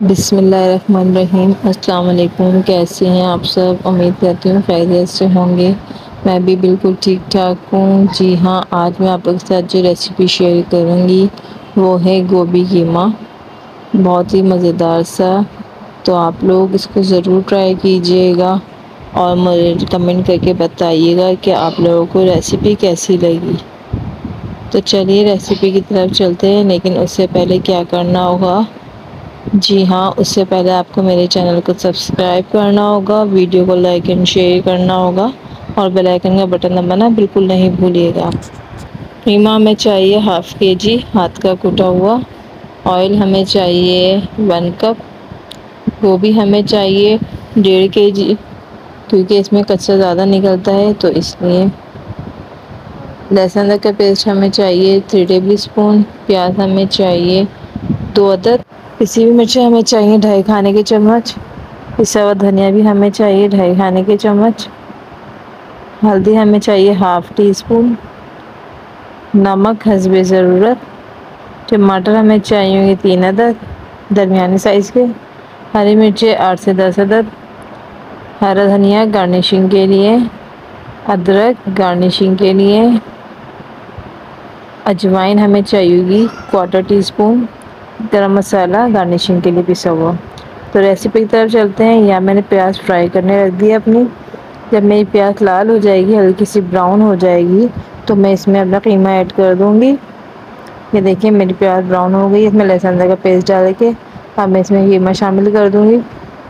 بسم اللہ الرحمن الرحیم۔ السلام علیکم، کیسے ہیں آپ سب؟ امید کرتی ہوں خیریت سے ہوں گے۔ میں بھی بالکل ٹھیک ٹھاک ہوں۔ جی ہاں، آج میں آپ لوگوں کے ساتھ جو ریسیپی شیئر کروں گی وہ ہے گوبھی قیمہ، بہت ہی مزیدار سا۔ تو آپ لوگ اس کو ضرور ٹرائی کیجیے گا اور مجھے کمنٹ کر کے بتائیے گا کہ آپ لوگوں کو ریسیپی کیسی لگی۔ تو چلیے ریسیپی کی طرف چلتے ہیں، لیکن اس سے پہلے کیا کرنا ہوگا؟ جی ہاں، اس سے پہلے آپ کو میرے چینل کو سبسکرائب کرنا ہوگا، ویڈیو کو لائک اینڈ شیئر کرنا ہوگا اور بیل آئیکن کا بٹن دبانا بالکل نہیں بھولیے گا۔ قیمہ ہمیں چاہیے ½ kg ہاتھ کا کوٹا ہوا۔ آئل ہمیں چاہیے 1 کپ۔ گوبھی ہمیں چاہیے 1.5 kg، کیونکہ اس میں کچرا زیادہ نکلتا ہے تو اس لیے۔ لہسن ادرک کا پیسٹ ہمیں چاہیے 3 ٹیبل اسپون۔ پیاز ہمیں چاہیے 2 عدد۔ پسی ہوئی مرچیں ہمیں چاہیے 2.5 کھانے کے چمچ۔ پسا ہوا دھنیا بھی ہمیں چاہیے 2.5 کھانے کے چمچ۔ ہلدی ہمیں چاہیے ½ ٹی اسپون۔ نمک حسب ضرورت۔ ٹماٹر ہمیں چاہیے 3 عدد درمیانی سائز کے۔ ہری مرچیں 8 سے 10 عدد۔ ہرا دھنیا گارنشنگ کے لیے۔ ادرک گارنشنگ کے لیے۔ اجوائن ہمیں چاہیے ہوگی 1/4 ٹی اسپون۔ گرم مسالہ گارنشنگ کے لیے پسا ہوا۔ تو ریسیپی کی طرف چلتے ہیں۔ یہاں میں نے پیاز فرائی کرنے رکھ دی اپنی۔ جب میری پیاز لال ہو جائے گی، ہلکی سی براؤن ہو جائے گی، تو میں اس میں اپنا قیمہ ایڈ کر دوں گی۔ یہ دیکھیں میری پیاز براؤن ہو گئی۔ اس میں لہسن ادرک کا پیسٹ ڈال کے اب میں اس میں قیمہ شامل کر دوں گی۔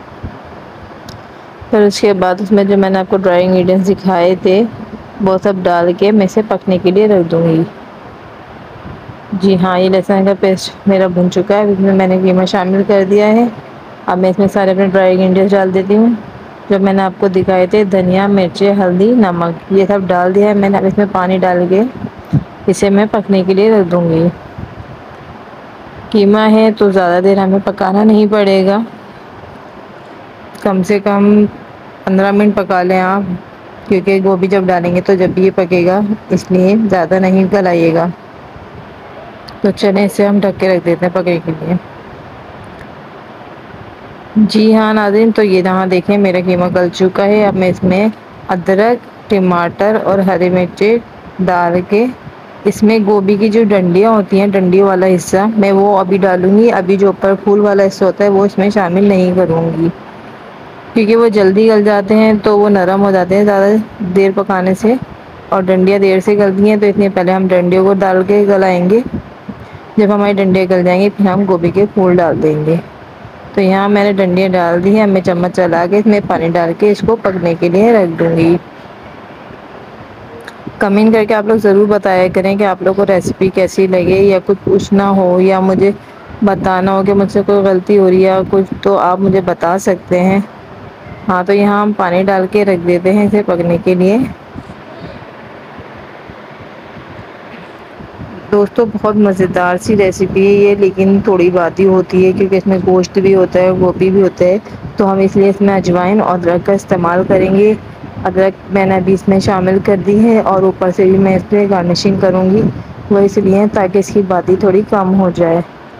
پھر اس کے بعد اس میں جو میں نے آپ کو ڈرائی انگریڈینٹس دکھائے تھے وہ سب ڈال کے میں اسے پکنے کے لیے رکھ دوں گی۔ جی ہاں، یہ لہسن کا پیسٹ میرا بھن چکا ہے۔ اس میں نے قیمہ شامل کر دیا ہے۔ اب میں اس میں سارے اپنے ڈرائی انگریڈینٹس ڈال دیتی ہوں جو میں نے آپ کو دکھائے تھے، دھنیا، مرچیں، ہلدی، نمک، یہ سب ڈال دیا ہے میں نے۔ اب اس میں پانی ڈال کے اسے میں پکنے کے لیے رکھ دوں گی۔ قیمہ ہے تو زیادہ دیر ہمیں پکانا نہیں پڑے گا، کم سے کم 15 منٹ پکا لیں آپ، کیونکہ گوبھی جب ڈالیں گے تو جب بھی یہ پکے گا، اس لیے زیادہ نہیں گلائیے گا۔ تو چلیں اسے ہم ڈھک کے رکھ دیتے ہیں پکنے کے لیے۔ جی ہاں ناظرین، تو یہ یہاں دیکھیں میرا قیمہ گل چکا ہے۔ اب میں اس میں ادرک، ٹماٹر اور ہری مرچیں ڈال کے اس میں گوبھی کی جو ڈنڈیاں ہوتی ہیں، ڈنڈیوں والا حصہ میں وہ ابھی ڈالوں گی۔ ابھی جو اوپر پھول والا حصہ ہوتا ہے وہ اس میں شامل نہیں کروں گی، کیونکہ وہ جلدی گل جاتے ہیں تو وہ نرم ہو جاتے ہیں زیادہ دیر پکانے سے، اور ڈنڈیاں دیر سے گلتی ہیں، تو اس لیے پہلے ہم ڈنڈیوں کو ڈال کے گلائیں گے۔ جب ہماری ڈنڈیاں گل جائیں گی پھر ہم گوبھی کے پھول ڈال دیں گے۔ تو یہاں میں نے ڈنڈیاں ڈال دی ہیں۔ اب میں چمچ چلا کے اس میں پانی ڈال کے اس کو پکنے کے لیے رکھ دوں گی۔ کمنٹ کر کے آپ لوگ ضرور بتایا کریں کہ آپ لوگ کو ریسیپی کیسی لگے، یا کچھ پوچھنا ہو یا مجھے بتانا ہو کہ مجھ سے کوئی غلطی ہو رہی ہے کچھ، تو آپ مجھے بتا سکتے ہیں۔ ہاں، تو یہاں ہم پانی ڈال کے رکھ دیتے ہیں اسے پکنے کے لیے۔ دوستو بہت مزیدار سی ریسیپی ہے یہ، لیکن تھوڑی بات ہی ہوتی ہے کیونکہ اس میں گوشت بھی ہوتا ہے، گوبھی بھی ہوتا ہے، تو ہم اس لیے اس میں اجوائن اور ادرک کا استعمال کریں گے۔ ادرک میں نے ابھی اس میں شامل کر دی ہے، اور اوپر سے بھی میں اس پہ گارنشنگ کروں گی، وہ اس لیے تاکہ اس کی باتیں تھوڑی کم ہو جائے۔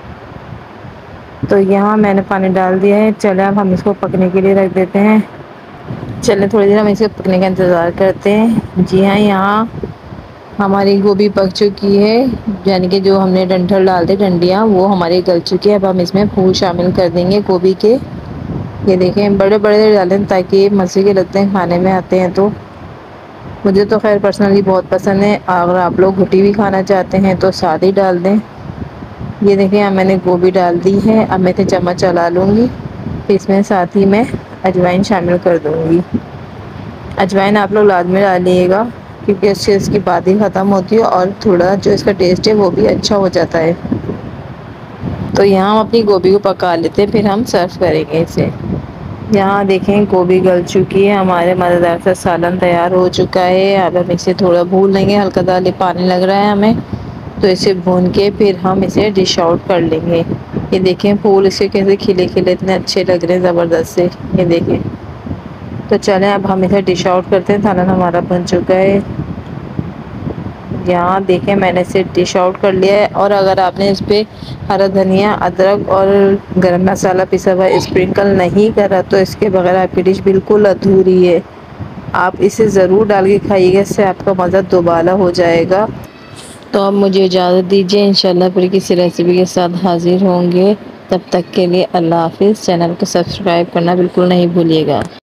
تو یہاں میں نے پانی ڈال دیا ہے۔ چلیں اب ہم اس کو پکنے کے لیے رکھ دیتے ہیں۔ چلیں تھوڑی دیر ہم اسے پکنے کا انتظار کرتے ہیں۔ جی ہاں، یہاں ہماری گوبھی پک چکی ہے، یعنی کہ جو ہم نے ڈنٹل ڈال دی ڈنڈیاں وہ ہماری گل چکی ہے۔ اب ہم اس میں پھول شامل کر دیں گے گوبھی کے۔ یہ دیکھیں بڑے بڑے ڈالیں تاکہ یہ مزے کے لگتے ہیں، کھانے میں آتے ہیں تو۔ مجھے تو خیر پرسنلی بہت پسند ہے، اگر آپ لوگ گھٹی بھی کھانا چاہتے ہیں تو سادہ ہی ڈال دیں۔ یہ دیکھیں اب میں نے گوبھی ڈال دی ہے۔ اب میں اسے چمچ چلا لوں گی، پھر اس میں ساتھ ہی میں اجوائن شامل کر دوں گی۔ اجوائن آپ لوگ لازمی ڈالیے گا، کیونکہ اس سے اس کی بات ہی ختم ہوتی ہے اور تھوڑا جو اس کا ٹیسٹ ہے وہ بھی اچھا ہو جاتا ہے۔ تو یہاں ہم اپنی گوبھی کو پکا لیتے ہیں، پھر ہم سرو کریں گے اسے۔ یہاں دیکھیں گوبھی گل چکی ہے، ہمارے مزیدار سا سالن تیار ہو چکا ہے۔ اب ہم اسے تھوڑا بھون لیں گے، ہلکا دال پانی لگ رہا ہے ہمیں، تو اسے بھون کے پھر ہم اسے ڈش آؤٹ کر لیں گے۔ یہ دیکھیں پھول اس کے کیسے کھلے کھلے اتنے اچھے لگ رہے ہیں، زبردست سے، یہ دیکھیں۔ تو چلیں اب ہم اسے ڈش آؤٹ کرتے ہیں، سالن ہمارا بن چکا ہے۔ یہاں دیکھیں میں نے اسے ڈش آؤٹ کر لیا ہے، اور اگر آپ نے اس پہ ہرا دھنیا، ادرک اور گرم مسالہ پسا ہوا اسپرنکل نہیں کرا تو اس کے بغیر آپ کی ڈش بالکل ادھوری ہے۔ آپ اسے ضرور ڈال کے کھائیے گا، اس سے آپ کا مزہ دوبالا ہو جائے گا۔ تو اب مجھے اجازت دیجیے، انشاءاللہ پھر کسی ریسیپی کے ساتھ حاضر ہوں گے۔ تب تک کے لیے اللہ حافظ۔ چینل کو سبسکرائب کرنا بالکل نہیں بھولیے گا۔